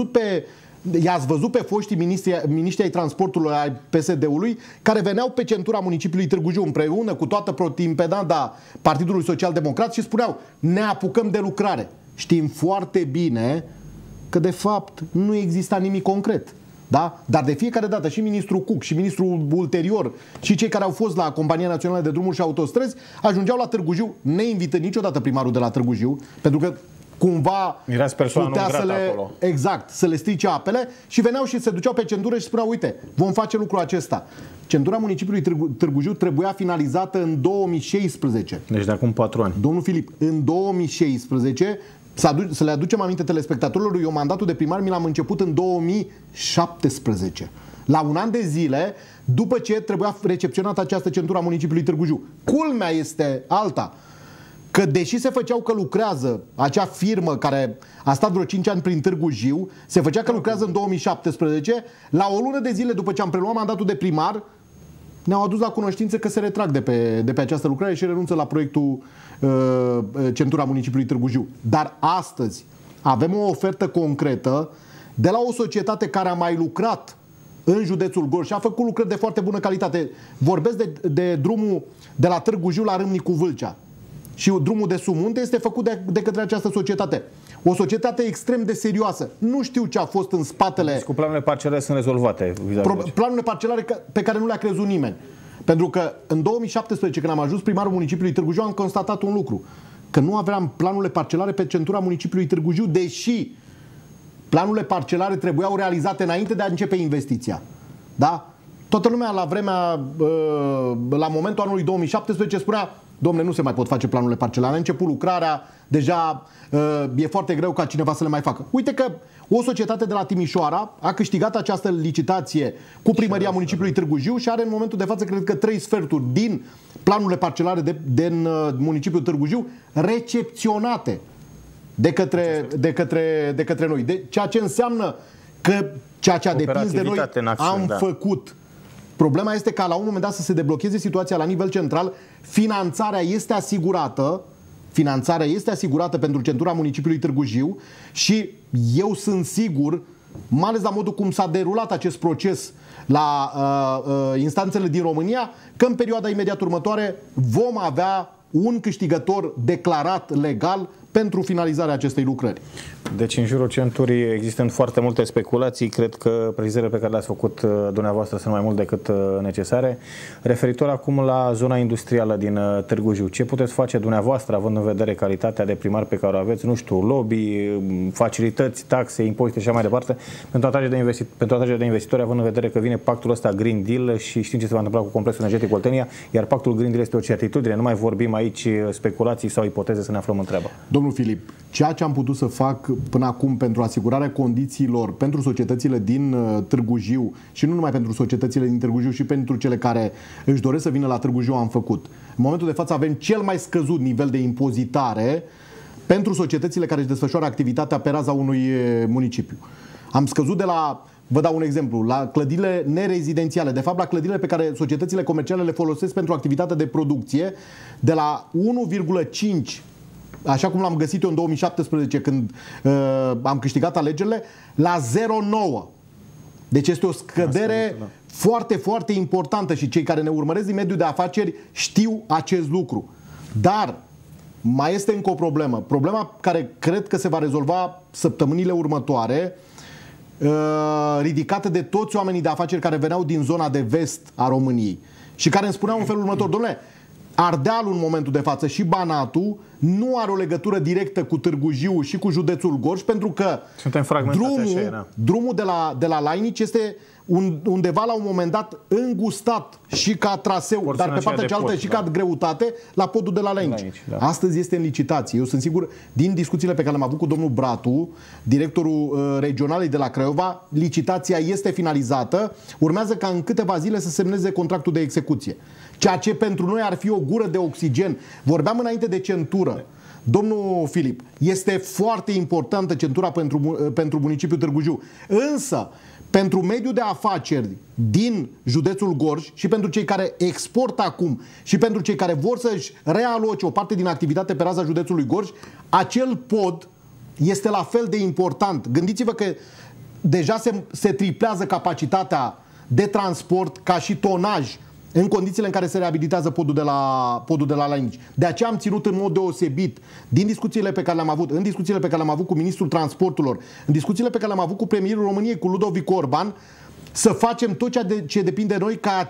I-ați văzut pe foștii miniștri ai transportului ai PSD-ului care veneau pe centura municipiului Târgu Jiu împreună cu toată protimpedanda Partidului Social Democrat și spuneau: ne apucăm de lucrare. Știm foarte bine că de fapt nu exista nimic concret. Da? Dar de fiecare dată și ministrul Cuc și ministrul ulterior și cei care au fost la Compania Națională de Drumuri și Autostrăzi ajungeau la Târgu Jiu, neinvitând niciodată primarul de la Târgu Jiu, pentru că cumva putea să le strice apele, și veneau și se duceau pe centură și spuneau: uite, vom face lucrul acesta. Centura municipiului Târgu Jiu trebuia finalizată în 2016. Deci de acum 4 ani. Domnul Filip, în 2016, să le aducem aminte telespectatorilor, eu mandatul de primar mi l-am început în 2017. La un an de zile după ce trebuia recepționată această centură a municipiului Târgu Jiu. Culmea este alta, că deși se făceau că lucrează acea firmă care a stat vreo 5 ani prin Târgu Jiu, se făcea că lucrează în 2017, la o lună de zile după ce am preluat mandatul de primar, ne-au adus la cunoștință că se retrag de pe această lucrare și renunță la proiectul centura municipiului Târgu Jiu. Dar astăzi avem o ofertă concretă de la o societate care a mai lucrat în județul Gorj și a făcut lucrări de foarte bună calitate. Vorbesc de drumul de la Târgu Jiu la Râmnicu Vâlcea. Și drumul de Sumunte este făcut de către această societate. O societate extrem de serioasă. Nu știu ce a fost în spatele... Deci cu planurile parcelare sunt rezolvate. Planurile parcelare pe care nu le-a crezut nimeni. Pentru că în 2017, când am ajuns primarul municipiului Târgu Jiu, am constatat un lucru. că nu aveam planurile parcelare pe centura municipiului Târgu Jiu, deși planurile parcelare trebuiau realizate înainte de a începe investiția. Da? Toată lumea la momentul anului 2017 spunea: dom'le, nu se mai pot face planurile parcelare, a început lucrarea, deja e foarte greu ca cineva să le mai facă. Uite că o societate de la Timișoara a câștigat această licitație cu primăria municipiului Târgu Jiu și are în momentul de față, cred că, 3/4 din planurile parcelare din municipiul Târgu Jiu recepționate de către noi. Ceea ce înseamnă că ceea ce a depins de noi am făcut. Problema este ca la un moment dat să se deblocheze situația la nivel central. Finanțarea este asigurată pentru centura municipiului Târgu Jiu și eu sunt sigur, mai ales la modul cum s-a derulat acest proces la instanțele din România, că în perioada imediat următoare vom avea un câștigător declarat legal pentru finalizarea acestei lucrări. Deci în jurul centurii existând foarte multe speculații, cred că precizările pe care le-ați făcut dumneavoastră sunt mai mult decât necesare. Referitor acum la zona industrială din Târgu Jiu, ce puteți face dumneavoastră, având în vedere calitatea de primar pe care o aveți, nu știu, lobby, facilități, taxe, impozite și așa mai departe, pentru atragerea de investitori, având în vedere că vine pactul ăsta Green Deal și știm ce se va întâmpla cu complexul energetic Oltenia, iar pactul Green Deal este o certitudine, nu mai vorbim aici speculații sau ipoteze să ne aflăm în treabă. Domnul Filip, ceea ce am putut să fac până acum pentru asigurarea condițiilor pentru societățile din Târgu Jiu și nu numai pentru societățile din Târgu Jiu și pentru cele care își doresc să vină la Târgu Jiu am făcut. În momentul de față avem cel mai scăzut nivel de impozitare pentru societățile care își desfășoară activitatea pe raza unui municipiu. Am scăzut de la, vă dau un exemplu, la clădirile nerezidențiale, de fapt la clădirile pe care societățile comerciale le folosesc pentru activitatea de producție, de la 1,5, așa cum l-am găsit eu în 2017 când am câștigat alegerile, la 0,9. Deci este o scădere foarte, foarte importantă și cei care ne urmăresc din mediul de afaceri știu acest lucru. Dar mai este încă o problemă. Problema care cred că se va rezolva săptămânile următoare, ridicată de toți oamenii de afaceri care veneau din zona de vest a României și care îmi spuneau în felul următor: dom'le, Ardealul în momentul de față și Banatul nu are o legătură directă cu Târgu Jiu și cu județul Gorj, pentru că drumul de la Lainici este undeva la un moment dat îngustat și ca traseu, dar pe partea cealaltă și ca greutate la podul de la Lainici. Astăzi este în licitație. Eu sunt sigur, din discuțiile pe care le-am avut cu domnul Bratu, directorul regionalei de la Craiova, licitația este finalizată. Urmează ca în câteva zile să semneze contractul de execuție. Ceea ce pentru noi ar fi o gură de oxigen. Vorbeam înainte de centură. Domnul Filip, este foarte importantă centura pentru municipiul Târgu Jiu. Însă, pentru mediul de afaceri din județul Gorj și pentru cei care exportă acum și pentru cei care vor să-și realoce o parte din activitate pe raza județului Gorj, acel pod este la fel de important. Gândiți-vă că deja se triplează capacitatea de transport ca și tonaj în condițiile în care se reabilitează podul de la Lainici. De aceea am ținut în mod deosebit, din discuțiile pe care le-am avut, în discuțiile pe care le-am avut cu ministrul transporturilor, în discuțiile pe care le-am avut cu premierul României, cu Ludovic Orban, să facem tot ce depinde de noi ca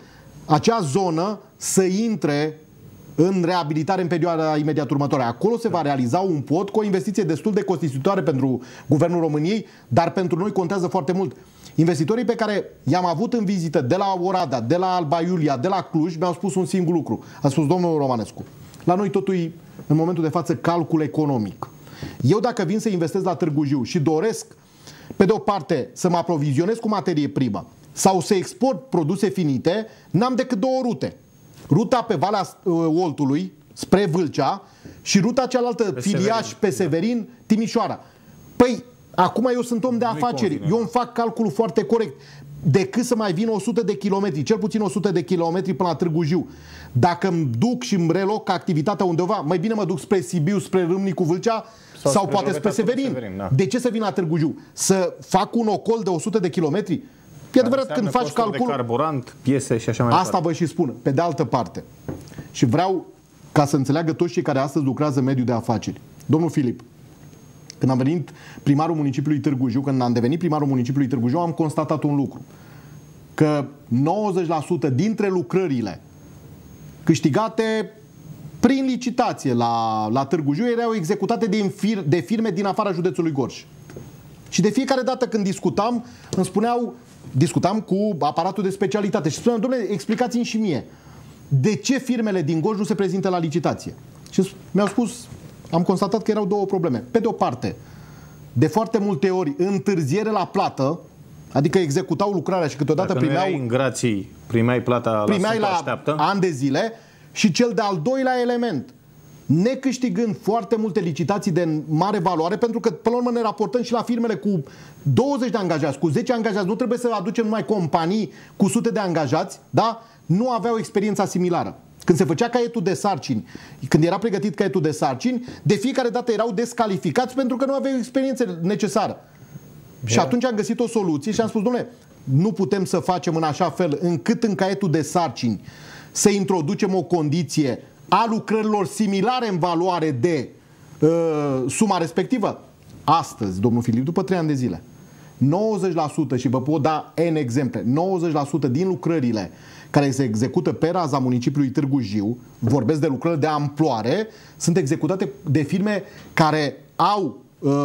acea zonă să intre în reabilitare în perioada imediat următoare. Acolo se va realiza un pod cu o investiție destul de costisitoare pentru Guvernul României, dar pentru noi contează foarte mult. Investitorii pe care i-am avut în vizită de la Oradea, de la Alba Iulia, de la Cluj, mi-au spus un singur lucru. A spus: domnul Romanescu, la noi totul e în momentul de față calcul economic. Eu dacă vin să investesc la Târgu Jiu și doresc, pe de o parte, să mă aprovizionez cu materie primă sau să export produse finite, n-am decât două rute. Ruta pe Valea Oltului, spre Vâlcea, și ruta cealaltă, Filiaș, pe Severin, Timișoara. Păi, acum eu sunt om de afaceri, eu îmi fac calculul foarte corect. Decât să mai vin 100 de kilometri, cel puțin 100 de kilometri până la Târgu Jiu. Dacă îmi duc și îmi reloc activitatea undeva, mai bine mă duc spre Sibiu, spre Râmnicu, Vâlcea sau poate spre Severin. Da. De ce să vin la Târgu Jiu? Să fac un ocol de 100 de kilometri? E adevărat, când faci calcul... de carburant, piese și așa mai departe. Asta vă și spun. Pe de altă parte, și vreau ca să înțeleagă toți cei care astăzi lucrează în mediul de afaceri. Domnul Filip, când am venit primarul municipiului Târgu Jiu, când am devenit primarul municipiului Târgu Jiu, am constatat un lucru. Că 90% dintre lucrările câștigate prin licitație la Târgu Jiu erau executate de firme din afara județului Gorj. Și de fiecare dată când discutam cu aparatul de specialitate și spuneam, dom'le, explicați-mi și mie, de ce firmele din Gorj nu se prezintă la licitație? Și mi-au spus, am constatat că erau două probleme. Pe de o parte, de foarte multe ori întârziere la plată, adică executau lucrarea și câteodată primeai plata la ani de zile. Și cel de-al doilea element, necâștigând foarte multe licitații de mare valoare, pentru că până la urmă ne raportăm și la firmele cu 20 de angajați, cu 10 angajați, nu trebuie să aducem numai companii cu sute de angajați, da? Nu aveau experiența similară. Când se făcea caietul de sarcini, când era pregătit caietul de sarcini, de fiecare dată erau descalificați pentru că nu aveau experiență necesară. Și atunci am găsit o soluție și am spus, dom'le, nu putem să facem în așa fel încât în caietul de sarcini să introducem o condiție a lucrărilor similare în valoare de suma respectivă. Astăzi, domnul Filip, după 3 ani de zile, 90%, și vă pot da N exemple, 90% din lucrările care se execută pe raza municipiului Târgu Jiu, vorbesc de lucrări de amploare, sunt executate de firme care au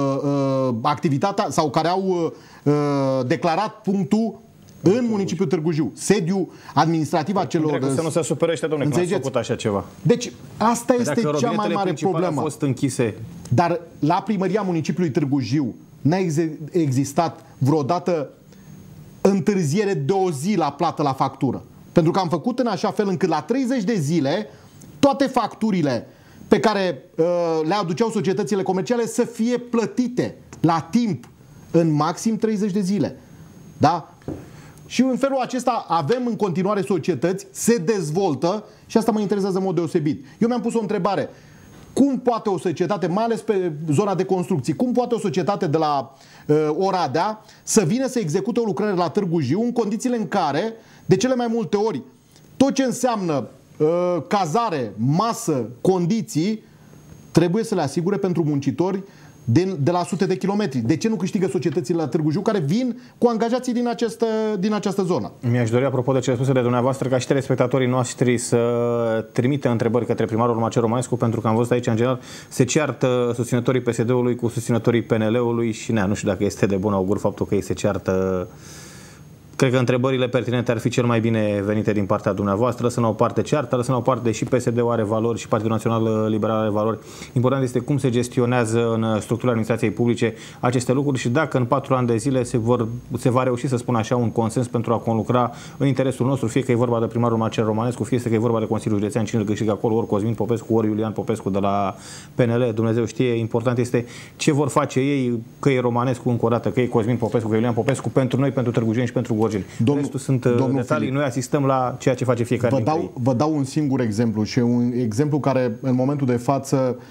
activitatea sau care au declarat punctul în municipiul Târgu Jiu, sediu administrativ a celor... Să nu se supărăște, domnule, că n-ați făcut așa ceva. Deci, asta este cea mai mare problemă. Au fost închise. Dar la primăria municipiului Târgu Jiu n-a existat vreodată întârziere de o zi la plată la factură. Pentru că am făcut în așa fel încât la 30 de zile toate facturile pe care le aduceau societățile comerciale să fie plătite la timp în maxim 30 de zile. Da? Și în felul acesta avem în continuare societăți, se dezvoltă și asta mă interesează în mod deosebit. Eu mi-am pus o întrebare. Cum poate o societate, mai ales pe zona de construcții, cum poate o societate de la Oradea să vină să execute o lucrare la Târgu Jiu în condițiile în care, de cele mai multe ori, tot ce înseamnă cazare, masă, condiții, trebuie să le asigure pentru muncitori de la sute de kilometri. De ce nu câștigă societățile la Târgu Jiu care vin cu angajații din această zonă? Mi-aș dori, apropo de cele spuse de dumneavoastră, ca și telespectatorii noștri să trimită întrebări către primarul Marcel Romanescu, pentru că am văzut aici, în general, se ceartă susținătorii PSD-ului cu susținătorii PNL-ului și nu știu dacă este de bun augur faptul că ei se ceartă. Cred că întrebările pertinente ar fi cel mai bine venite din partea dumneavoastră. Lăsăm la o parte ceartă, lăsăm la o parte și PSD-ul are valori și Partidul Național Liberal are valori. Important este cum se gestionează în structura administrației publice aceste lucruri și dacă în 4 ani de zile se va reuși, să spun așa, un consens pentru a conlucra în interesul nostru, fie că e vorba de primarul Marcel Romanescu, fie că e vorba de Consiliul Județean, cine îl câștigă acolo, ori Cosmin Popescu, ori Iulian Popescu de la PNL, Dumnezeu știe. Important este ce vor face ei, că e Romanescu încă o dată, că e Cosmin Popescu, că e Iulian Popescu, pentru noi, pentru târgujieni și pentru gorjeni. Restul sunt detalii, Filip, noi asistăm la ceea ce face fiecare. Vă dau un singur exemplu și un exemplu care în momentul de față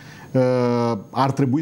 ar trebui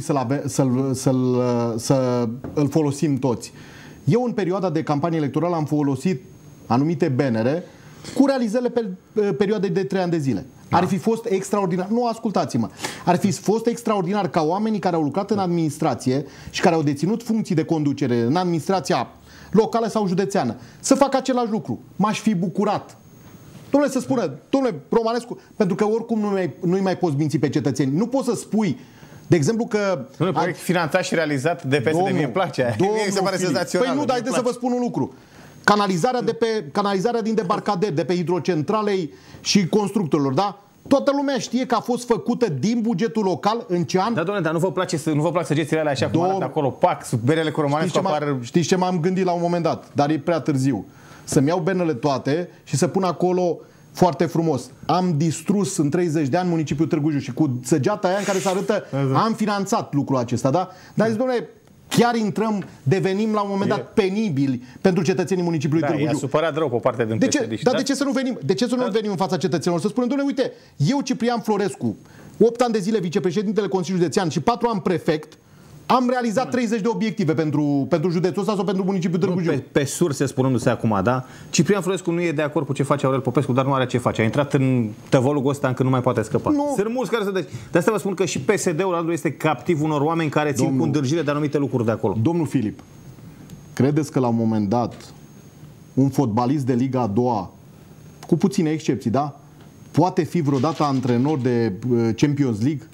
să îl folosim toți. Eu în perioada de campanie electorală am folosit anumite bannere cu realizările pe perioade de 3 ani de zile. Da. Ar fi fost extraordinar, nu ascultați-mă, ar fi fost extraordinar ca oamenii care au lucrat în administrație și care au deținut funcții de conducere în administrația locală sau județeană să facă același lucru. M-aș fi bucurat. Dom'le, să spună, dom'le Romanescu, pentru că oricum nu-i mai poți minți pe cetățeni. Nu poți să spui, de exemplu că... Nu, proiect finanțat și realizat de PSD, mie îmi place. Mie se pare senzațional. Păi nu, dar haideți să vă spun un lucru. Canalizarea din debarcader, de pe hidrocentralei și constructorilor, da? Toată lumea știe că a fost făcută din bugetul local în ce an? Da, doamne, dar nu vă place săgețile alea așa cum arată acolo, pac, sub berele cu Romanescu apar... Știți ce m-am gândit la un moment dat, dar e prea târziu. Să-mi iau benele toate și să pun acolo foarte frumos. Am distrus în 30 de ani municipiul Târgu Jiu și cu săgeata aia în care se arătă am finanțat lucrul acesta, da? Dar zic, dom'le, chiar devenim la un moment dat penibili pentru cetățenii municipiului Târgu Jiu. I-a supărat rău pe partea din PSD. Dar de ce să nu venim? De ce să nu venim în fața cetățenilor? Să spunem, dom'le, uite, eu Ciprian Florescu, 8 ani de zile vicepreședintele Consiliului Județean și 4 ani prefect, am realizat 30 de obiective pentru județul ăsta sau pentru municipiul Târgu Jiu. Pe surse, spunându-se acum, da? Ciprian Florescu nu e de acord cu ce face Aurel Popescu, dar nu are ce face. A intrat în tăvălugul ăsta încât nu mai poate scăpa. Sunt mulți care de asta vă spun că și PSD-ul este captiv unor oameni care țin cu îndârjire de anumite lucruri de acolo. Domnul Filip, credeți că la un moment dat un fotbalist de Liga a doua, cu puține excepții, da? poate fi vreodată antrenor de Champions League?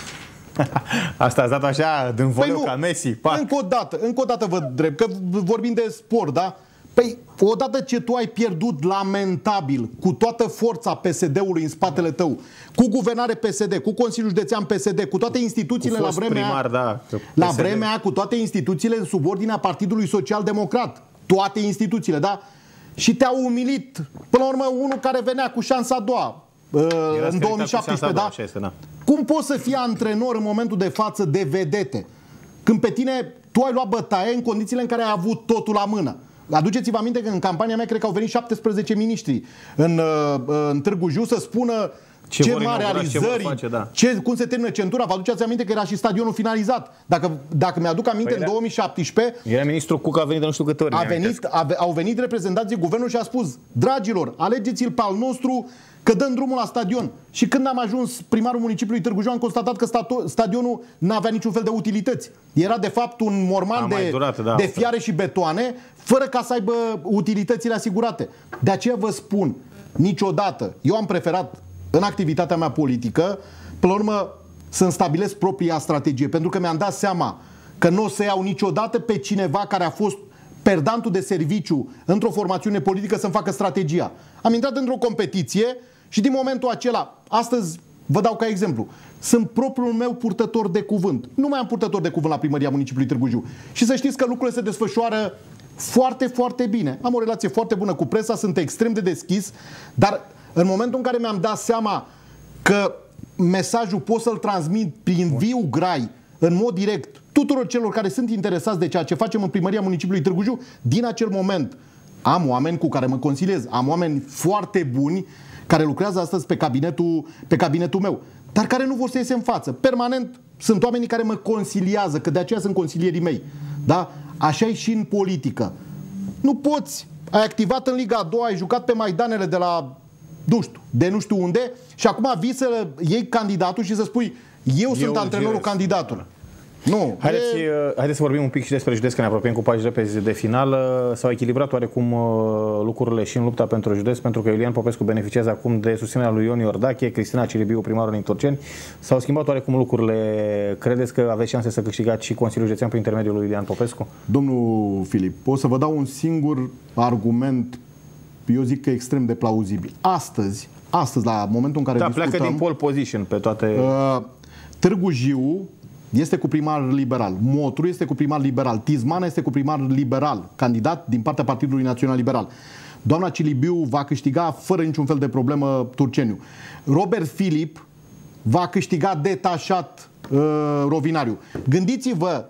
Asta ați dat așa din voleu ca Messi. Pac. Încă o dată vă întreb, că vorbim de sport, da? Păi, odată ce tu ai pierdut lamentabil cu toată forța PSD-ului în spatele tău, cu guvernare PSD, cu Consiliul Județean PSD, cu toate instituțiile cu la vremea primar, da, la vremea aia, cu toate instituțiile în subordinea Partidului Social Democrat, toate instituțiile, da? Și te-au umilit, până la urmă, unul care venea cu șansa a doua în 2017, da? Este, da? Cum poți să fii antrenor în momentul de față de vedete? Când pe tine tu ai luat bătaie în condițiile în care ai avut totul la mână. Aduceți-vă aminte că în campania mea cred că au venit 17 miniștri în Târgu Jiu să spună ce mari realizări, cum se termină centura. Vă aduceți aminte că era și stadionul finalizat. Dacă mi-aduc aminte, în 2017 era ministrul Cuca, a venit de nu știu câte ori. Au venit reprezentanții guvernului și a spus: dragilor, alegeți-l pe al nostru, că dăm drumul la stadion. Și când am ajuns primarul municipiului Târgu Jiu, am constatat că stadionul n-avea niciun fel de utilități. Era de fapt un morman de fiare și betoane, fără ca să aibă utilitățile asigurate. De aceea vă spun, niciodată, eu am preferat în activitatea mea politică, până la urmă, să-mi stabilesc propria strategie, pentru că mi-am dat seama că nu o să iau niciodată pe cineva care a fost perdantul de serviciu într-o formațiune politică să-mi facă strategia. Am intrat într-o competiție și din momentul acela, astăzi vă dau ca exemplu, sunt propriul meu purtător de cuvânt. Nu mai am purtător de cuvânt la primăria municipiului Târgu Jiu. Și să știți că lucrurile se desfășoară foarte, foarte bine. Am o relație foarte bună cu presa, sunt extrem de deschis, dar în momentul în care mi-am dat seama că mesajul pot să-l transmit prin viu grai, în mod direct, tuturor celor care sunt interesați de ceea ce facem în primăria municipiului Târgu Jiu, din acel moment am oameni cu care mă consiliez, am oameni foarte buni care lucrează astăzi pe cabinetul meu, dar care nu vor să iese în față. Permanent sunt oamenii care mă consiliază, că de aceea sunt consilierii mei. Da? Așa e și în politică. Nu poți, ai activat în Liga a doua, ai jucat pe maidanele de la nu știu unde și acum vii să iei candidatul și să spui eu sunt antrenorul candidatului. Nu. Haideți să vorbim un pic și despre județ, că ne apropiem cu pași repede de finală. S-au echilibrat oarecum lucrurile și în lupta pentru județ, pentru că Iulian Popescu beneficiază acum de susținerea lui Ion Iordache, Cristina Ciribiu, primarul din Turceni. S-au schimbat oarecum lucrurile. Credeți că aveți șanse să câștigați și Consiliul Județean prin intermediul lui Iulian Popescu? Domnul Filip, o să vă dau un singur argument, eu zic că extrem de plauzibil. Astăzi, la momentul în care discutăm... pleacă din pole position pe toate... Târgu Jiu este cu primar liberal, Motru este cu primar liberal, Tizmana este cu primar liberal, candidat din partea Partidului Național Liberal. Doamna Cilibiu va câștiga fără niciun fel de problemă Turceniu. Robert Filip va câștiga detașat Rovinariu. Gândiți-vă,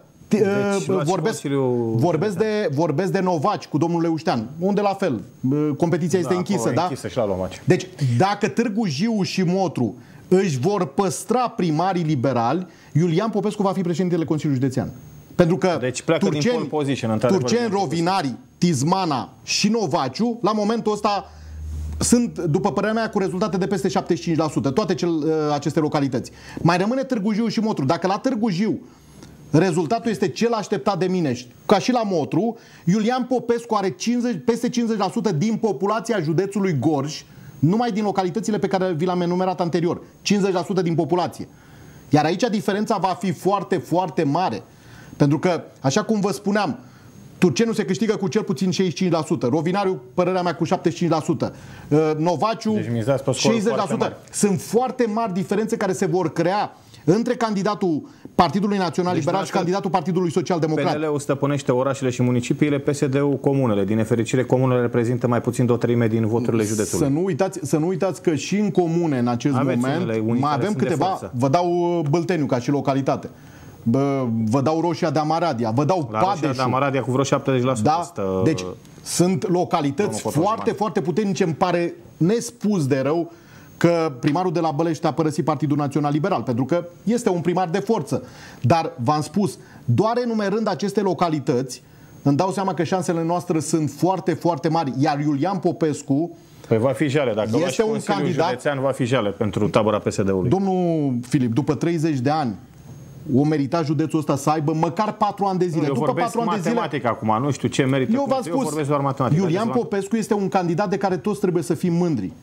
vorbesc de Novaci cu domnul Leuștean, unde la fel, competiția este închisă, da? Și la Novaci. Deci, dacă Târgu Jiu și Motru își vor păstra primarii liberali, Iulian Popescu va fi președintele Consiliului Județean. Pentru că deci pleacă din pole position, Turceni, Rovinari, Tizmana și Novaciu, la momentul ăsta sunt, după părerea mea, cu rezultate de peste 75%, toate aceste localități. Mai rămâne Târgu Jiu și Motru. Dacă la Târgu Jiu rezultatul este cel așteptat de mine, ca și la Motru, Iulian Popescu are peste 50% din populația județului Gorj, numai din localitățile pe care vi le-am enumerat anterior. 50% din populație. Iar aici diferența va fi foarte, foarte mare. Pentru că, așa cum vă spuneam, Turceniu se câștigă cu cel puțin 65%, Rovinariu, părerea mea, cu 75%, Novaciu, deci 60%. Sunt foarte mari diferențe care se vor crea între candidatul Partidului Național Liberal și candidatul Partidului Social Democrat. PNL-ul stăpânește orașele și municipiile, PSD-ul comunele. Din nefericire, comunele reprezintă mai puțin de o treime din voturile județului. Să nu uitați că și în comune, în acest moment, mai avem câteva. Vă dau Bâlteniu ca și localitate. Vă dau Roșia de Amaradia, vă dau Padeșul. Roșia de Amaradia cu vreo 70%. Da? Deci sunt localități foarte, foarte puternice. Îmi pare nespus de rău că primarul de la Bălești a părăsit Partidul Național Liberal, pentru că este un primar de forță. Dar v-am spus, doar enumerând aceste localități, îmi dau seama că șansele noastre sunt foarte, foarte mari. Iar Iulian Popescu va fi jale. Dacă este un candidat, județean, va fi jale pentru tabăra PSD-ului. Domnul Filip, după 30 de ani, o merita județul ăsta să aibă măcar 4 ani de zile. Eu după 4 ani de zile, acum, nu știu ce merită. Eu v-am spus, vorbesc doar matematică. Iulian Popescu este un candidat de care toți trebuie să fim mândri.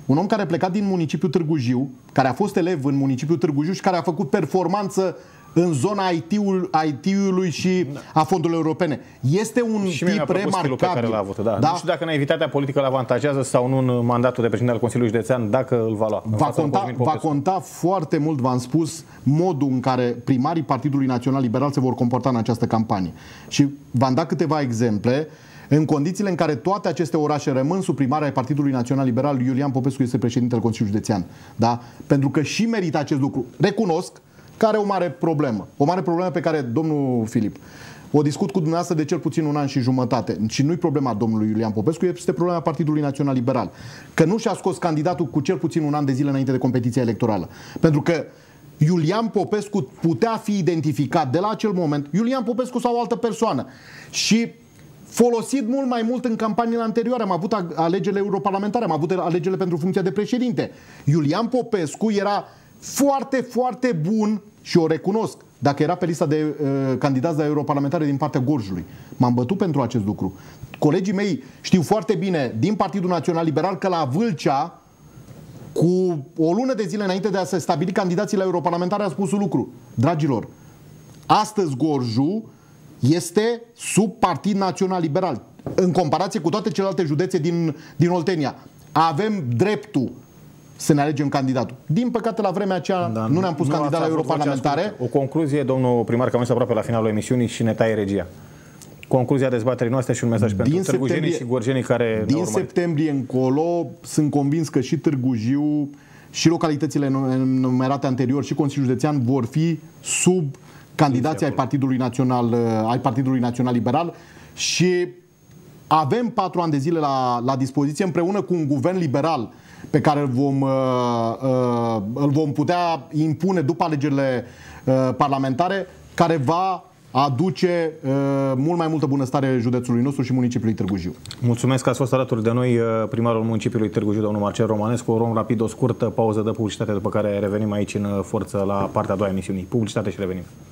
Un om care a plecat din municipiul Târgu Jiu, care a fost elev în municipiul Târgu Jiu și care a făcut performanță în zona IT-ului și a fondurilor europene. Este un tip remarcabil. Pe care l-a avut, da. Nu știu dacă naivitatea politică îl avantajează sau nu în mandatul de președinte al Consiliului Județean, dacă îl va lua. Va conta foarte mult, v-am spus, modul în care primarii Partidului Național Liberal se vor comporta în această campanie. Și v-am dat câteva exemple. În condițiile în care toate aceste orașe rămân sub primarea ai Partidului Național Liberal, Iulian Popescu este președintele Consiliului Județean. Da? Pentru că și merită acest lucru. Recunosc că are o mare problemă. O mare problemă pe care domnul Filip o discut cu dumneavoastră de cel puțin 1 an și jumătate. Și nu-i problema domnului Iulian Popescu, este problema Partidului Național Liberal. Că nu și-a scos candidatul cu cel puțin 1 an de zile înainte de competiția electorală. Pentru că Iulian Popescu putea fi identificat de la acel moment, Iulian Popescu sau o altă persoană, și folosit mult mai mult în campaniile anterioare. Am avut alegerile europarlamentare, am avut alegerile pentru funcția de președinte. Iulian Popescu era foarte, foarte bun și o recunosc dacă era pe lista de candidați de europarlamentare din partea Gorjului. M-am bătut pentru acest lucru. Colegii mei știu foarte bine din Partidul Național Liberal că la Vâlcea, cu o lună de zile înainte de a se stabili candidații la europarlamentare, a spus un lucru. Dragilor, astăzi Gorjul este sub Partid Național Liberal. În comparație cu toate celelalte județe din Oltenia. Avem dreptul să ne alegem candidatul. Din păcate, la vremea aceea nu ne-am pus candidat la europarlamentare. O concluzie, domnul primar, că am aproape la finalul emisiunii și ne taie regia. Concluzia dezbaterii noastre și un mesaj pentru târgujenii și gorjenii care din septembrie încolo sunt convins că și Târgu Jiu și localitățile enumerate anterior și Consiliul Județean vor fi sub candidații ai Partidului Național Liberal și avem 4 ani de zile la dispoziție împreună cu un guvern liberal pe care îl vom putea impune după alegerile parlamentare, care va aduce mult mai multă bunăstare județului nostru și municipiului Târgu Jiu. Mulțumesc că ați fost alături de noi, primarul municipiului Târgu Jiu, domnul Marcel Romanescu. O luăm rapid o scurtă pauză de publicitate, după care revenim aici în forță la partea a doua a emisiunii. Publicitate și revenim.